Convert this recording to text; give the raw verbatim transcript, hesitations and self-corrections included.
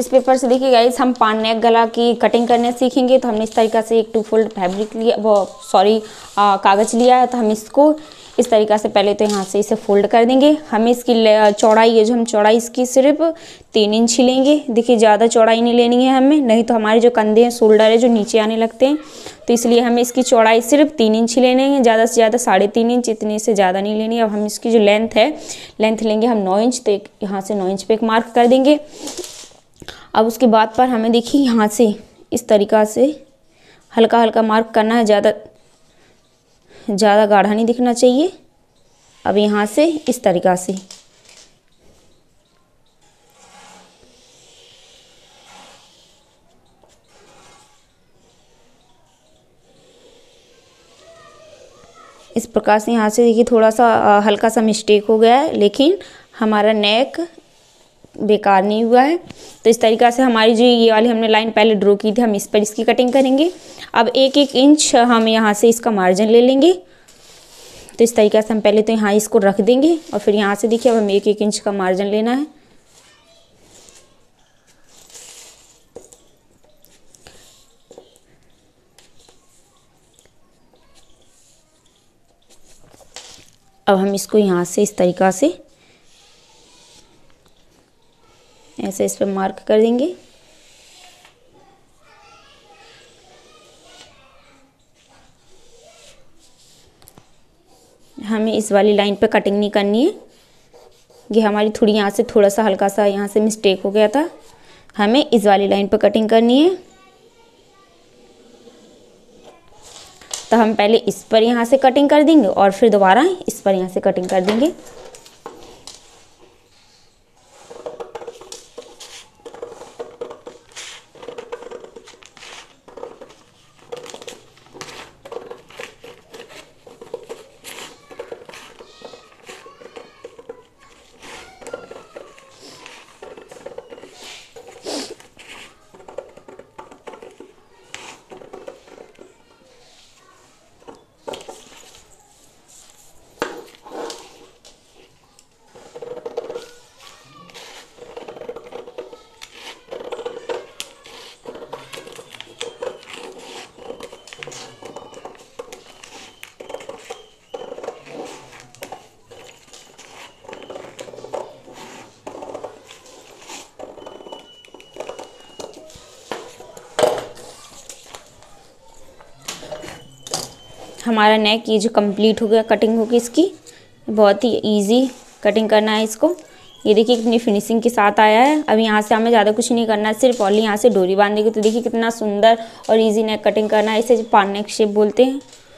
इस पेपर से देखिए गाइस हम पान नेक गला की कटिंग करने सीखेंगे। तो हमने इस तरीक़ा से एक टू फोल्ड फैब्रिक लिया, वो सॉरी कागज़ लिया है। तो हम इसको इस तरीक़ा से पहले तो यहाँ से इसे फोल्ड कर देंगे। हमें इसकी चौड़ाई है जो हम चौड़ाई इसकी सिर्फ तीन इंच ही लेंगे। देखिए ज़्यादा चौड़ाई नहीं लेनी है हमें, नहीं तो हमारे जो कंधे हैं शोल्डर है जो नीचे आने लगते हैं। तो इसलिए हमें इसकी चौड़ाई सिर्फ तीन इंच ही लेने हैं, ज़्यादा से ज़्यादा साढ़े तीन इंच, इतने से ज़्यादा नहीं लेनी है। अब हम इसकी जो लेंथ है लेंथ लेंगे हम नौ इंच। तो एक यहाँ से नौ इंच पे एक मार्क कर देंगे। अब उसके बाद पर हमें देखिए यहाँ से इस तरीक़ा से हल्का हल्का मार्क करना है, ज़्यादा ज़्यादा गाढ़ा नहीं दिखना चाहिए। अब यहाँ से इस तरीक़ा से इस प्रकार से यहाँ से देखिए थोड़ा सा हल्का सा मिस्टेक हो गया है, लेकिन हमारा नेक बेकार नहीं हुआ है। तो इस तरीक़ा से हमारी जो ये वाली हमने लाइन पहले ड्रॉ की थी हम इस पर इसकी कटिंग करेंगे। अब एक एक इंच हम यहाँ से इसका मार्जिन ले लेंगे। तो इस तरीक़े से हम पहले तो यहाँ इसको रख देंगे और फिर यहाँ से देखिए अब हमें एक एक इंच का मार्जिन लेना है। अब हम इसको यहाँ से इस तरीक़ा से ऐसे इस पर मार्क कर देंगे। हमें इस वाली लाइन पे कटिंग नहीं करनी है, ये हमारी थोड़ी यहाँ से थोड़ा सा हल्का सा यहाँ से मिस्टेक हो गया था। हमें इस वाली लाइन पे कटिंग करनी है। तो हम पहले इस पर यहाँ से कटिंग कर देंगे और फिर दोबारा इस पर यहाँ से कटिंग कर देंगे। हमारा नेक ये जो कंप्लीट हो गया, कटिंग होगी इसकी, बहुत ही इजी कटिंग करना है इसको। ये देखिए कितनी फिनिशिंग के साथ आया है। अब यहाँ से हमें ज़्यादा कुछ नहीं करना है, सिर्फ ओनली यहाँ से डोरी बांध देंगे। तो देखिए कितना सुंदर और इजी नेक कटिंग करना है, इसे पान नेक शेप बोलते हैं।